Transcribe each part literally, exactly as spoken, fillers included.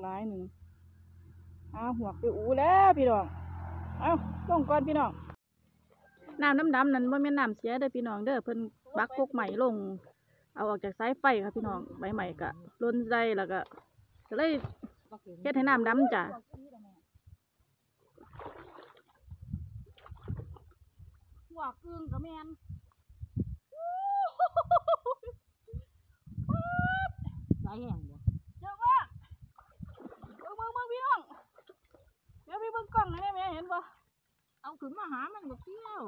หลายหนึ่งเอาหัวไปอูแล้วพี่น้องเอาลงก่อนพี่น้องน้ำน้ำดำนั้นว่าแม่น้ำเสียเด้อพี่น้องเด้อเพิ่นบักกกใหม่ลงเอาออกจากสายไฟครับพี่น้องใบใหม่กะล้นใจแล้วก็ก็เลยเฮ็ดให้น้ำดำจ้ะหัวกึ่งกับแมนหลายแห่งบ่เยอะมากเบิ่งเบิ่งเบิ่งพี่น้องเดี๋ยวพี่เบิ่งกล้องหน่อยได้ไหมเห็นปะเอาขึ้นมาหามันบ่เที่ยว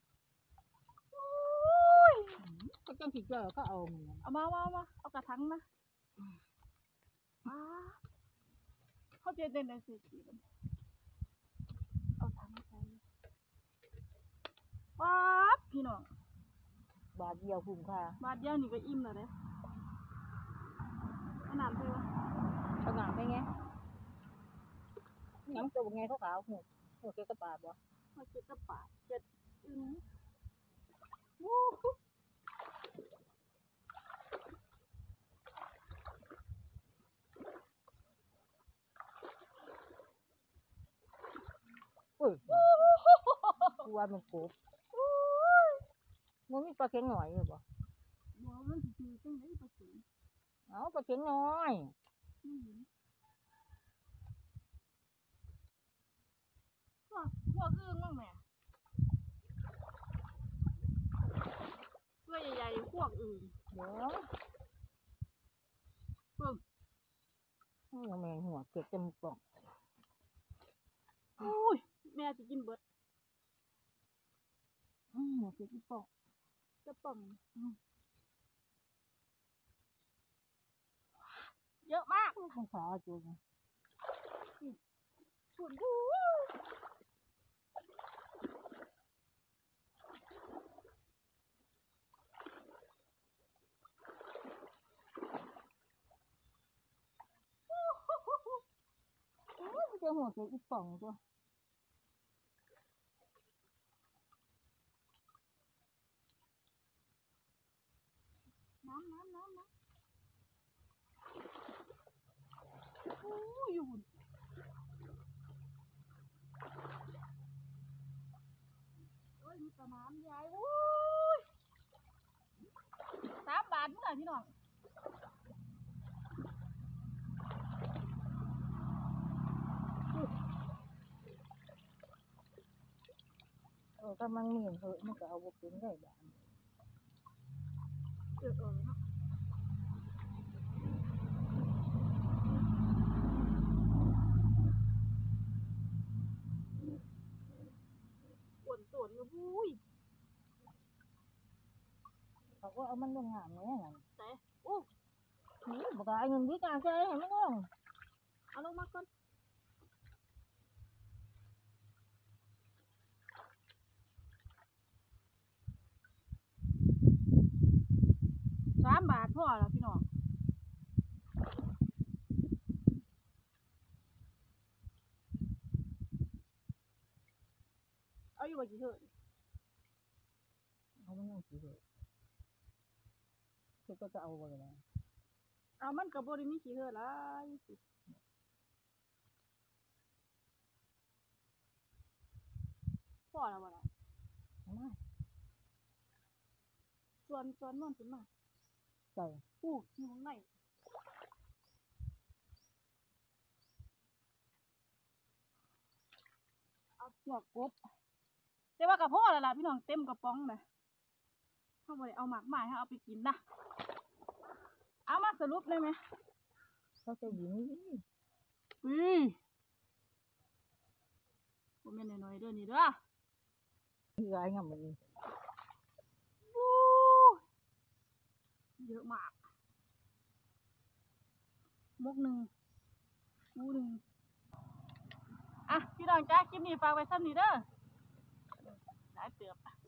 ก็จังสิเจอก็เอาเอามามามาเอากระถางนะมาเขาจะเดินได้สิเอาถังใส่ป๊าบพี่น้องบาทเดียวคุ้มค่าบาทเดียวนี่ก็อิ่มแล้วเด้ขนาดไปวะขนาดไปไงน้ำตัวไงเขาขาวหัวหัวเกล็ดกระปาดบ่หัวเกล็ดกระปาดเจ็ดอืมวู้อุ้ยกลัวมันกบมันมีปลาเข็งหน่อยอยู่บ่บ่มันสิซื้อจังได๋ปลาเข็งเอาปลาเข็งน้อยพวกพวกอึ่งมั่งแม่ตัวใหญ่ๆพวกอึ่งเดี๋ยวเบิ่งนี่แม่หัวเกล็ดเต็มกล่องโอ้ยแม่สิกินเบิดอืมหัวเกล็ดอีป่องจะป่องเยอะมากข้างขาจุ๊บสุดดูเจ้าหัวเกล็ดอีป่องจ้ะน้ำน้ำน้ำน้ำโอ้ยอยู่โอ้ยมีแต่น้ำใหญ่โอ้ยสามบาทนี่แหละพี่น้องเออถ้ามันมีเหอะมันก็เอาบุกกินได้บ้างเออเออเนาะปวดตัวนี่อุ้ยเขาก็เอามันลงน้ำเนี่ยนั่นแต่โอ้นี่บอกว่าเงินวิการใช่ไหมน้องเอาลงมาก่อนสามบาทพอแล้วพี่น้องเอาอยู่บ่กี่เถิดเอามันยังกี่เถิดคือก็จะเอาไปเลยเอามันกับบริมีกี่เถิดละพอแล้วบ่ล่ะไม่ส่วนส่วนมันขึ้นมาใส่ปูอยู่ข้างในเอาหัวกบแต่ว่ากับพ่อแล้วล่ะพี่น้องเต็มกระป๋องเลยเขาบ่ได้เอาหมากไม้ให้เอาไปกินนะเอามาสรุปได้ไหมเขาจะยิงอืมผมเป็นน้อยๆเด้อนี่เด้อที่ร้ายงามมันเยอะมากมุกหนึ่งมูหนึ่งอ่ะพี่น้องจ้าคลิปนี้ฝากไว้ซ้ำนี้เด้อหลายเติบ